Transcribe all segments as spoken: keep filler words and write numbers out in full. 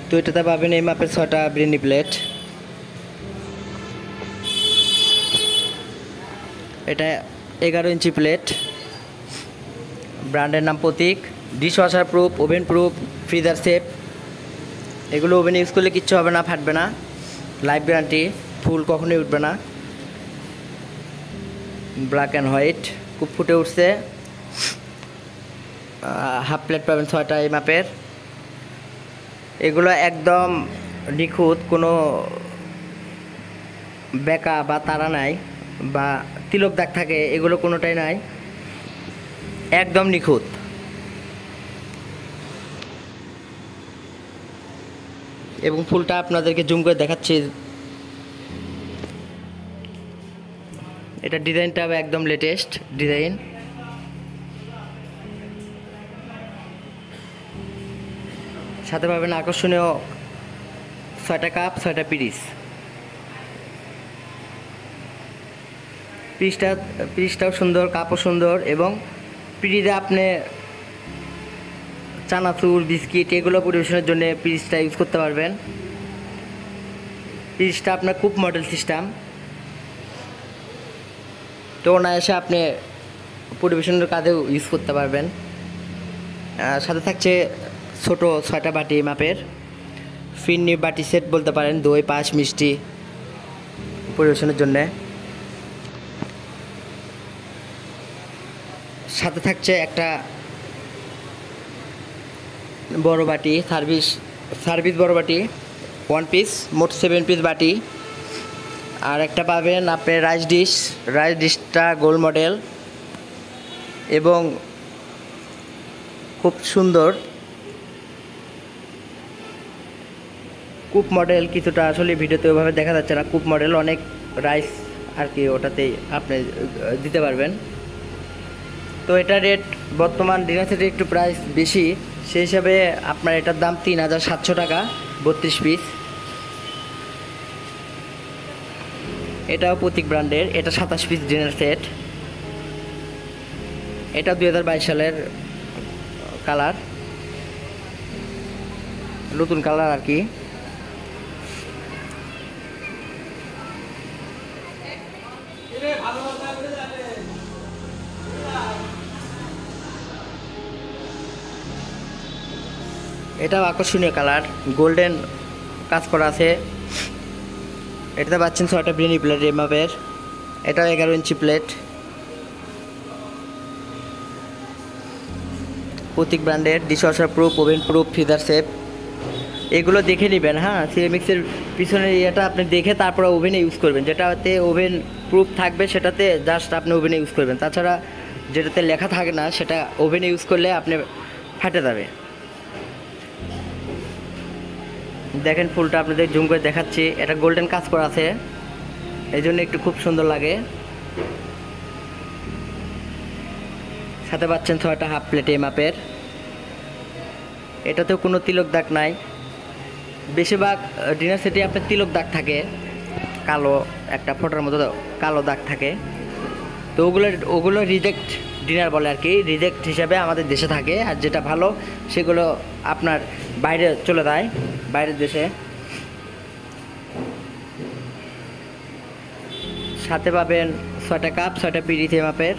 তো এটাতে পাবেন এই মাপের ছয়টা বিরিয়ানি প্লেট। এটা এগারো ইঞ্চি প্লেট, ব্র্যান্ডের নাম Pratik, dish washer proof, oven proof, freezer safe. এগুলো ওভেন ইউজ করলে কিচ্ছু হবে না, ফাটবে না, লাইফ গ্যারান্টি, ফুল কখনোই উঠবে না। ব্ল্যাক অ্যান্ড হোয়াইট, খুব ফুটে উঠছে। হাফ প্লেট পাবেন ছয়টা এই মাপের। এগুলো একদম নিখুঁত, কোনো বেঁকা বা তারা নাই বা তিলক দাগ থাকে, এগুলো কোনোটাই নাই, একদম নিখুঁত। এবং ফুলটা আপনাদেরকে জুম করে দেখাচ্ছি। এটা ডিজাইনটা একদম লেটেস্ট ডিজাইন। সাথে পাবেন আকর্ষণীয় ছয়টা কাপ, ছয়টা পিরিচ। পিরিচটা পিরিচটাও সুন্দর, কাপও সুন্দর, এবং পিরিচে আপনি চানাচুর, বিস্কিট এগুলো পরিবেশনের জন্য পিরিচটা ইউজ করতে পারবেন। পিরিচটা আপনার কুপ মডেল সিস্টেম, তো না এসে আপনি পরিবেশনের কাজেও ইউজ করতে পারবেন। সাথে থাকছে ছোট ছয়টা বাটি মাপের ফিরনি বাটি সেট বলতে পারেন, দই, পাঁচ, মিষ্টি পরিবেশনের জন্যে। সাথে থাকছে একটা বড় বাটি, সার্ভিস সার্ভিস বড় বাটি, ওয়ান পিস, মোট সেভেন পিস বাটি। আর একটা পাবেন আপনি রাইস ডিশ, রাইস ডিশটা গোল মডেল এবং খুব সুন্দর। কুপ মডেল কিছুটা আসলে ভিডিওতে ওইভাবে দেখা যাচ্ছে না, কুপ মডেল অনেক রাইস আর কি ওটাতেই আপনি দিতে পারবেন। তো এটা রেট বর্তমান ডিনার সেটে একটু প্রাইস বেশি, সেই হিসাবে আপনার এটার দাম তিন হাজার সাতশো টাকা, বত্রিশ পিস। এটাও প্রতীক ব্র্যান্ডের, এটা সাতাশ পিস ডিনার সেট। এটা দুই হাজার বাইশ সালের কালার, নতুন কালার আর কি। এটাও আকর্ষণীয় কালার, গোল্ডেন কাজ করা আছে। এটাতে পাচ্ছেন ছয়টা বিরিয়ানি প্লেট এই মাপের। এটাও এগারো ইঞ্চি প্লেট, প্রতীক ব্র্যান্ডের, dish washer proof, oven proof, freezer safe. এগুলো দেখে নেবেন, হ্যাঁ সিরামিক্সের পিছনের ইয়েটা আপনি দেখে তারপরে ওভেনে ইউজ করবেন। যেটাতে ওভেন প্রুফ থাকবে সেটাতে জাস্ট আপনি ওভেনে ইউজ করবেন, তাছাড়া যেটাতে লেখা থাকে না সেটা ওভেনে ইউজ করলে আপনি ফাটে যাবে। দেখেন ফুলটা আপনাদের জুম করে দেখাচ্ছি, এটা গোল্ডেন কাজ করা আছে, এই জন্য একটু খুব সুন্দর লাগে। সাথে পাচ্ছেন ছয়টা হাফ প্লেট এই মাপের। এটাতেও কোনো তিলক দাগ নাই, বেশিরভাগ ডিনার সেটে আপনার তিলক দাগ থাকে, কালো একটা ফোটার মতো কালো দাগ থাকে। তো ওগুলো ওগুলো রিজেক্ট ডিনার বলে আর কি, রিজেক্ট হিসাবে আমাদের দেশে থাকে, আর যেটা ভালো সেগুলো আপনার বাইরে চলে যায়, বাইরের দেশে। সাথে পাবেন ছয়টা কাপ, ছয়টা পিরিচ এই মাপের।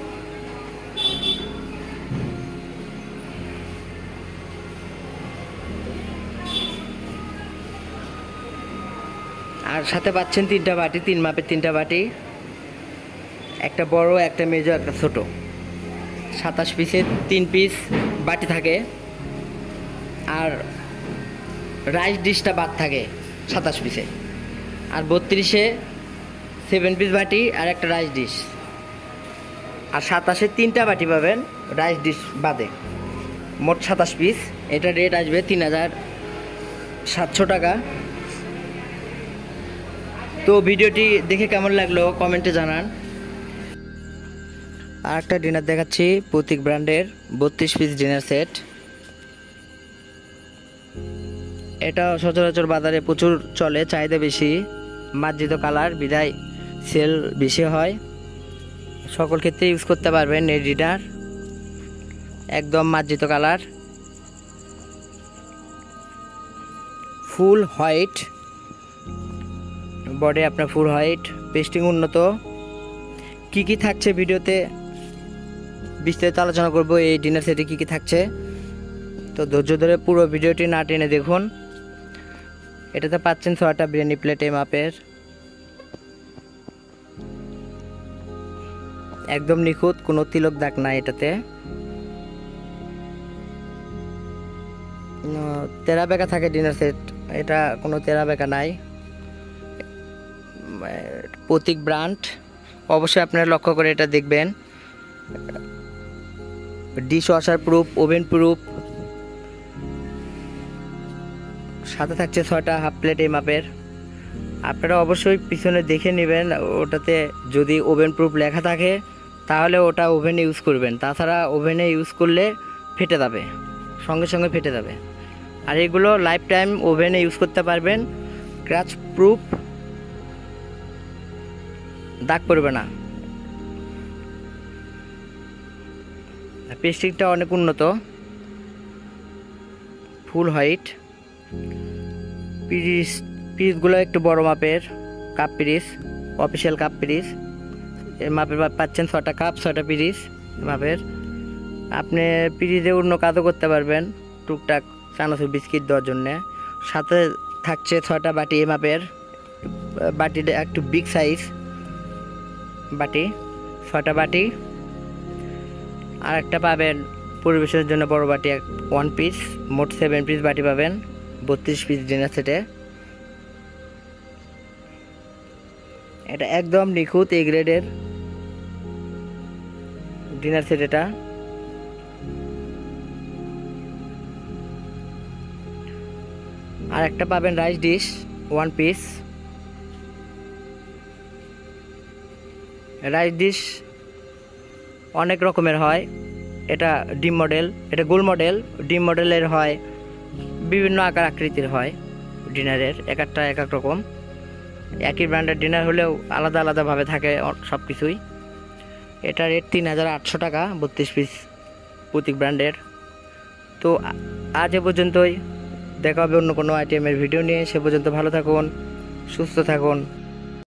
আর সাথে পাচ্ছেন তিনটা বাটি, তিন মাপের তিনটা বাটি, একটা বড়, একটা মেজো, একটা ছোট। সাতাশ পিসের তিন পিস বাটি থাকে, আর রাইস ডিশটা বাদ থাকে সাতাশ পিসে। আর বত্রিশে সেভেন পিস বাটি আর একটা রাইস ডিশ। আর সাতাশে তিনটা বাটি পাবেন রাইস ডিশ বাদে, মোট সাতাশ পিস। এটা রেট আসবে তিন হাজার সাতশো টাকা। তো ভিডিওটি দেখে কেমন লাগলো কমেন্টে জানান। আর একটা ডিনার দেখাচ্ছি প্রতীক ব্র্যান্ডের, বত্রিশ পিস ডিনার সেট। এটা সচরাচর বাজারে প্রচুর চলে, চাহিদা বেশি, মার্জিত কালার বিদায় সেল বেশি হয়, সকল ক্ষেত্রে ইউজ করতে পারবেন এই ডিনার, একদম মার্জিত কালার। ফুল হোয়াইট বডি, আপনার ফুল হোয়াইট, পেস্টিং উন্নত। কি কি থাকছে ভিডিওতে বিস্তারিত আলোচনা করব এই ডিনার সেটে কি কি থাকছে। তো ধৈর্য ধরে পুরো ভিডিওটি না টেনে দেখুন। এটাতে পাচ্ছেন ছয়টা বিরিয়ানি প্লেট এই মাপের, একদম নিখুঁত, কোনো তিলক দাগ নাই এটাতে। তেরা বেঁকা থাকে ডিনার সেট, এটা কোনো তেরা বেঁকা নাই। প্রতীক ব্র্যান্ড, অবশ্যই আপনারা লক্ষ্য করে এটা দেখবেন। Dish washer proof, oven proof. সাথে থাকছে ছয়টা হাফ প্লেট এই মাপের। আপনারা অবশ্যই পিছনে দেখে নেবেন, ওটাতে যদি ওভেন প্রুফ লেখা থাকে তাহলে ওটা ওভেনে ইউজ করবেন, তাছাড়া ওভেনে ইউজ করলে ফেটে যাবে, সঙ্গে সঙ্গে ফেটে যাবে। আর এগুলো লাইফ টাইম ওভেনে ইউজ করতে পারবেন, ক্র্যাচ প্রুফ, দাগ পড়বে না। পেস্টিংটা অনেক উন্নত, ফুল হোয়াইট। পিরিস পিরিসগুলো একটু বড় মাপের কাপ পিরিস, অফিসিয়াল কাপ পিরিস। এর মাপের পাচ্ছেন ছটা কাপ, ছয়টা পিরিস মাপের। আপনি পিরিজে অন্য কাজও করতে পারবেন, টুকটাক চানাচুর বিস্কিট দেওয়ার জন্যে। সাথে থাকছে ছয়টা বাটি এই মাপের, বাটিটা একটু বিগ সাইজ বাটি, ছয়টা বাটি। আর একটা পাবেন পরিবেশের জন্য বড় বাটি, এক ওয়ান পিস, মোট সেভেন পিস বাটি পাবেন বত্রিশ পিস ডিনার সেটে। এটা একদম নিখুঁত এ গ্রেডের ডিনার সেট এটা। আর একটা পাবেন rice dish one piece, rice dish অনেক রকমের হয়। এটা ডিম মডেল, এটা গোল মডেল, ডিম মডেলের হয়, বিভিন্ন আকার আকৃতির হয় ডিনারের, এক একটা এক এক রকম। একই ব্র্যান্ডের ডিনার হলেও আলাদা আলাদাভাবে থাকে সব কিছুই। এটা রেট তিন হাজার আটশো টাকা বত্রিশ পিস প্রতীক ব্র্যান্ডের। তো আজ এ পর্যন্তই, দেখা হবে অন্য কোনো আইটেমের ভিডিও নিয়ে। সে পর্যন্ত ভালো থাকুন, সুস্থ থাকুন।